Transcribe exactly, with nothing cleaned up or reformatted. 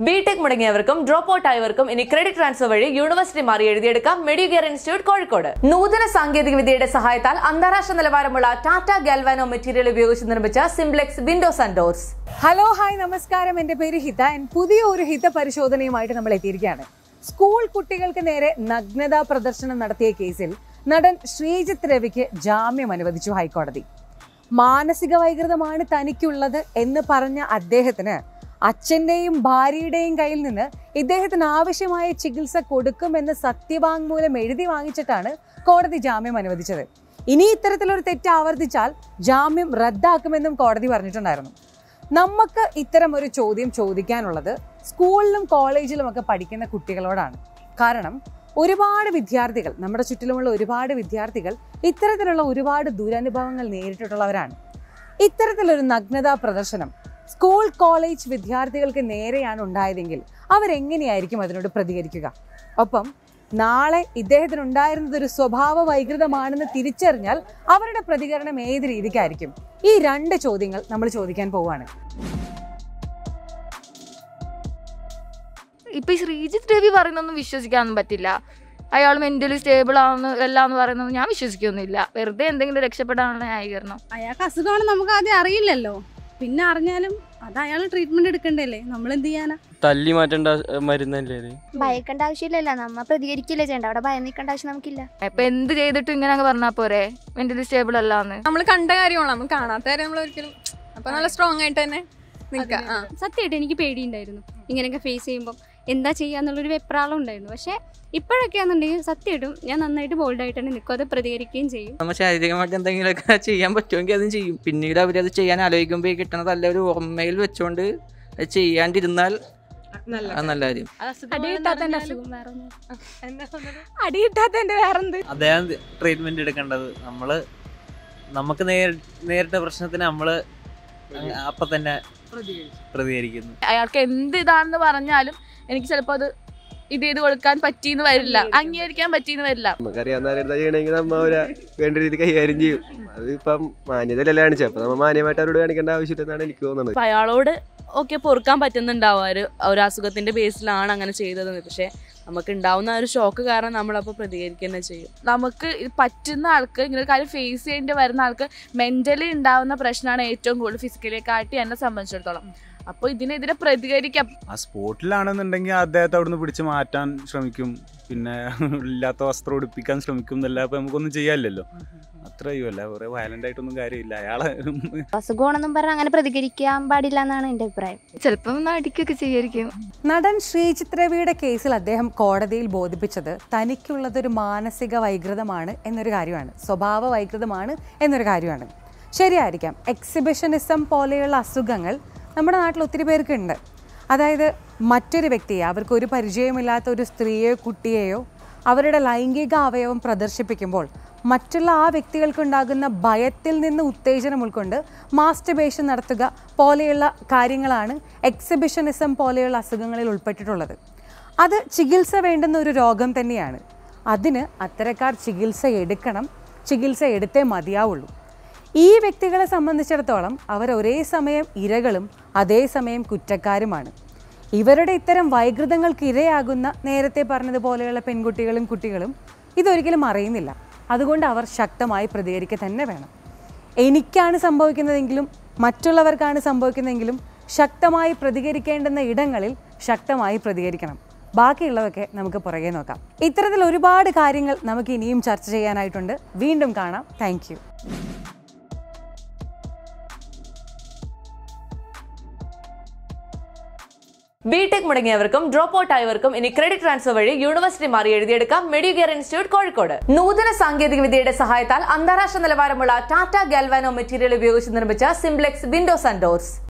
BTech മുടങ്ങിയവർക്കും drop out ആയവർക്കും ഇനി ക്രെഡിറ്റ് ട്രാൻസ്ഫർ വഴി യൂണിവേഴ്സിറ്റി മാറി എഴുതിയെടുക്കാം മെഡികെയർ ഇൻസ്റ്റിറ്റ്യൂട്ട് കോഴിക്കോട്. നൂതന സാങ്കേതിക വിദ്യയുടെ സഹായത്താൽ അന്താരാഷ്ട്ര നിലവാരമുള്ള ടാറ്റ ഗാൽവാനോ മെറ്റീരിയൽ ഉപയോഗിച്ച് നിർമ്മിച്ച simplex windows and doors. Hello hi നമസ്കാരം, എന്റെ പേര് ഹിത. പുതിയ ഒരു ഹിത പരിശോധനയുമായിട്ട് നമ്മൾ എത്തിയിരിക്കുകയാണ്. സ്കൂൾ കുട്ടികൾക്ക് നേരെ നഗ്നതാ പ്രദർശനം നടത്തിയ കേസിൽ നടൻ ശ്രീജിത്ത് രവിക്ക് ജാമ്യം അനുവദിച്ചു ഹൈക്കോടതി. മാനസിക വൈകൃതമാണ് തനിക്കുള്ളത് എന്ന് പറഞ്ഞ അദ്ദേഹത്തിന് അച്ഛൻ്റെയും ഭാര്യയുടെയും കയ്യിൽ നിന്ന് ഇദ്ദേഹത്തിന് ആവശ്യമായ ചികിത്സ കൊടുക്കുമെന്ന് സത്യവാങ്മൂലം എഴുതി വാങ്ങിച്ചിട്ടാണ് കോടതി ജാമ്യം അനുവദിച്ചത്. ഇനി ഇത്തരത്തിലൊരു തെറ്റ് ആവർത്തിച്ചാൽ ജാമ്യം റദ്ദാക്കുമെന്നും കോടതി പറഞ്ഞിട്ടുണ്ടായിരുന്നു. നമുക്ക് ഇത്തരം ഒരു ചോദ്യം ചോദിക്കാനുള്ളത് സ്കൂളിലും കോളേജിലും ഒക്കെ പഠിക്കുന്ന കുട്ടികളോടാണ്. കാരണം ഒരുപാട് വിദ്യാർത്ഥികൾ, നമ്മുടെ ചുറ്റിലുമുള്ള ഒരുപാട് വിദ്യാർത്ഥികൾ ഇത്തരത്തിലുള്ള ഒരുപാട് ദുരനുഭവങ്ങൾ നേരിട്ടിട്ടുള്ളവരാണ്. ഇത്തരത്തിലൊരു നഗ്നതാ പ്രദർശനം സ്കൂൾ കോളേജ് വിദ്യാർത്ഥികൾക്ക് നേരെയാണ് ഉണ്ടായതെങ്കിൽ അവരെങ്ങനെയായിരിക്കും അതിനോട് പ്രതികരിക്കുക? ഒപ്പം നാളെ ഇദ്ദേഹത്തിനുണ്ടായിരുന്നത് ഒരു സ്വഭാവ വൈകൃതമാണെന്ന് തിരിച്ചറിഞ്ഞാൽ അവരുടെ പ്രതികരണം ഏത് രീതിക്കായിരിക്കും? ഈ രണ്ട് ചോദ്യങ്ങൾ നമ്മൾ ചോദിക്കാൻ പോവുകയാണ്. ഇപ്പൊ ഈ ശ്രീജിത്ത് രവി പറയുന്നൊന്നും വിശ്വസിക്കാനൊന്നും പറ്റില്ല. അയാൾ മെന്റലി സ്റ്റേബിൾ ആണെന്ന് എല്ലാം എന്ന് പറയുന്നത് ഞാൻ വിശ്വസിക്കൊന്നുമില്ല. വെറുതെ എന്തെങ്കിലും രക്ഷപ്പെടാനുള്ള ന്യായീകരണം. അയാൾക്ക് അസുഖമാണ് നമുക്ക് ആദ്യം അറിയില്ലല്ലോ, പിന്നെ അറിഞ്ഞാലും അത് അയാൾ ട്രീറ്റ്മെന്റ് എടുക്കണ്ടല്ലേ, നമ്മൾ എന്ത് ചെയ്യാനാ? തല്ലി മാറ്റേണ്ട മരുന്നല്ലേ? ഭയക്കേണ്ട ആവശ്യമില്ലല്ലോ, നമ്മ പ്രതികരിക്കില്ലേ ചെയ്യണ്ട, അവിടെ ഭയം നിൽക്കേണ്ട ആവശ്യം നമുക്കില്ല. ഇപ്പൊ എന്ത് ചെയ്തിട്ടും ഇങ്ങനെ പറഞ്ഞാ പോരെ മെന്റലി സ്റ്റേബിൾ അല്ലാന്ന്? നമ്മൾ കണ്ട കാര്യമാണ്, നമ്മൾ കാണാത്ത കാര്യം നമ്മൾ ഒരിക്കലും. അപ്പൊ നല്ല സ്ട്രോങ് ആയിട്ട് തന്നെ നിൽക്കാം. സത്യമായിട്ട് എനിക്ക് പേടിയുണ്ടായിരുന്നു ഇങ്ങനെയൊക്കെ ഫേസ് ചെയ്യുമ്പോൾ എന്താ ചെയ്യാന്നുള്ളൊരു വെപ്രാളം ഉണ്ടായിരുന്നു. പക്ഷെ ഇപ്പോഴൊക്കെയാണെന്നുണ്ടെങ്കിൽ സത്യമായിട്ടും ഞാൻ നന്നായിട്ട് ബോൾഡായിട്ട് തന്നെ നിൽക്കും, അത് പ്രതികരിക്കുകയും ചെയ്യും. നമ്മൾ ശാരീരികമായിട്ട് എന്തെങ്കിലുമൊക്കെ ചെയ്യാൻ പറ്റുമെങ്കിൽ അതും ചെയ്യും. പിന്നീട് അവരത് ചെയ്യാൻ ആലോചിക്കുമ്പോൾ കിട്ടുന്നത് ഒരു ഓർമ്മയിൽ വെച്ചുകൊണ്ട് അത് ചെയ്യാണ്ടിരുന്നാൽ നല്ല കാര്യം. അടിയിട്ടാത്തതിന്റെ വേറെന്ത്? അദ്ദേഹം ട്രീറ്റ്മെന്റ് എടുക്കേണ്ടത്. നമ്മള് നമുക്ക് നേരിട്ട പ്രശ്നത്തിന് നമ്മള് അപ്പൊ തന്നെ പ്രതികരിക്കുന്നു. അയാൾക്ക് എന്ത് ഇതാണെന്ന് പറഞ്ഞാലും എനിക്ക് ചിലപ്പോ അത് ഇത് ചെയ്ത് കൊടുക്കാൻ പറ്റിയെന്ന് വരില്ല, അംഗീകരിക്കാൻ പറ്റിയെന്ന് വരില്ല. നമുക്കറിയാവുന്ന ചെയ്യണമെങ്കിൽ നമ്മ അവരെ വേണ്ട രീതി കൈകാര്യം ചെയ്യും. അതിപ്പം മാന്യതയല്ലേ കാണിച്ചത്, അപ്പൊ നമ്മൾ മാന്യമായിട്ട് അവരോട് കാണിക്കേണ്ട ആവശ്യമില്ലെന്നാണ് എനിക്ക് തോന്നുന്നത്. അയാളോട് ഓക്കെ പൊറുക്കാൻ പറ്റുന്നുണ്ടാവും, ഒരു ഒരു അസുഖത്തിന്റെ ബേസിലാണ് അങ്ങനെ ചെയ്തത്. പക്ഷെ നമുക്ക് ഉണ്ടാവുന്ന ഒരു ഷോക്ക് കാരണം നമ്മളപ്പോൾ പ്രതികരിക്കുക ചെയ്യും. നമുക്ക് പറ്റുന്ന ആൾക്ക് ഇങ്ങനെ ഒരു കാര്യം ഫേസ് ചെയ്യേണ്ടി വരുന്ന ആൾക്ക് മെന്റലി ഉണ്ടാവുന്ന പ്രശ്നമാണ് ഏറ്റവും കൂടുതൽ ഫിസിക്കലിയെ കാട്ടി എന്നെ സംബന്ധിച്ചിടത്തോളം. അപ്പോൾ ഇതിനെതിരെ പ്രതികരിക്കാം. ആ സ്പോട്ടിലാണെന്നുണ്ടെങ്കിൽ അദ്ദേഹത്തെ അവിടുന്ന് പിടിച്ച് മാറ്റാൻ ശ്രമിക്കും, പിന്നെ ഇല്ലാത്ത വസ്ത്രം ഉടുപ്പിക്കാൻ ശ്രമിക്കും എന്നല്ല. അപ്പൊ നമുക്കൊന്നും ചെയ്യാനില്ലല്ലോ, അത്ര ചെയ്യുമല്ല. കുറെ വയലന്റ് ആയിട്ടൊന്നും കാര്യമില്ല. അയാളെ അസുഖമാണെന്നും പറഞ്ഞാൽ അങ്ങനെ പ്രതികരിക്കാൻ പാടില്ല എന്നാണ് എന്റെ അഭിപ്രായം. ചിലപ്പം അടിക്കൊക്കെ ചെയ്യായിരിക്കും. നടൻ ശ്രീജിത്ത് രവിയുടെ കേസിൽ അദ്ദേഹം കോടതിയിൽ ബോധിപ്പിച്ചത് തനിക്കുള്ളതൊരു മാനസിക വൈകൃതമാണ് എന്നൊരു കാര്യമാണ്, സ്വഭാവ വൈകൃതമാണ് എന്നൊരു കാര്യമാണ്. ശരിയായിരിക്കാം, എക്സിബിഷനിസം പോലെയുള്ള അസുഖങ്ങൾ നമ്മുടെ നാട്ടിൽ ഒത്തിരി പേർക്കുണ്ട്. അതായത് മറ്റൊരു വ്യക്തിയെ, അവർക്ക് ഒരു പരിചയമില്ലാത്ത ഒരു സ്ത്രീയെയോ കുട്ടിയെയോ അവരുടെ ലൈംഗിക അവയവം പ്രദർശിപ്പിക്കുമ്പോൾ മറ്റുള്ള ആ വ്യക്തികൾക്കുണ്ടാകുന്ന ഭയത്തിൽ നിന്ന് ഉത്തേജനം ഉൾക്കൊണ്ട് മാസ്റ്റർബേഷൻ നടത്തുക പോലെയുള്ള കാര്യങ്ങളാണ് എക്സിബിഷനിസം പോലെയുള്ള അസുഖങ്ങളിൽ ഉൾപ്പെട്ടിട്ടുള്ളത്. അത് ചികിത്സ വേണ്ടുന്ന ഒരു രോഗം തന്നെയാണ്. അതിന് അത്തരക്കാർ ചികിത്സ എടുക്കണം, ചികിത്സ എടുത്തേ മതിയാവുള്ളൂ. ഈ വ്യക്തികളെ സംബന്ധിച്ചിടത്തോളം അവർ ഒരേ സമയം ഇരകളും അതേസമയം കുറ്റക്കാരുമാണ്. ഇവരുടെ ഇത്തരം വൈകൃതങ്ങൾക്ക് ഇരയാകുന്ന നേരത്തെ പറഞ്ഞതുപോലെയുള്ള പെൺകുട്ടികളും കുട്ടികളും ഇതൊരിക്കലും അറിയുന്നില്ല. അതുകൊണ്ട് അവർ ശക്തമായി പ്രതികരിക്കുക തന്നെ വേണം. എനിക്കാണ് സംഭവിക്കുന്നതെങ്കിലും മറ്റുള്ളവർക്കാണ് സംഭവിക്കുന്നതെങ്കിലും ശക്തമായി പ്രതികരിക്കേണ്ടുന്ന ഇടങ്ങളിൽ ശക്തമായി പ്രതികരിക്കണം. ബാക്കിയുള്ളതൊക്കെ നമുക്ക് പുറകെ നോക്കാം. ഇത്തരത്തിൽ ഒരുപാട് കാര്യങ്ങൾ നമുക്ക് ഇനിയും ചർച്ച ചെയ്യാനായിട്ടുണ്ട്. വീണ്ടും കാണാം. Thank you. ബിടെക് മുടങ്ങിയവർക്കും ഡ്രോപ്പ് ഔട്ട് ആയവർക്കും ഇനി ക്രെഡിറ്റ് ട്രാൻസ്ഫർ വഴി യൂണിവേഴ്സിറ്റി മാറി എഴുതിയെടുക്കാം മെഡികെയർ ഇൻസ്റ്റിറ്റ്യൂട്ട് കോഴിക്കോട്. നൂതന സാങ്കേതിക വിദ്യയുടെ സഹായത്താൽ അന്താരാഷ്ട്ര നിലവാരമുള്ള ടാറ്റ ഗാൽവാനോ മെറ്റീരിയൽ ഉപയോഗിച്ച് നിർമ്മിച്ച സിംപ്ലെക്സ് വിൻഡോസ് ആൻഡ് ഡോർസ്.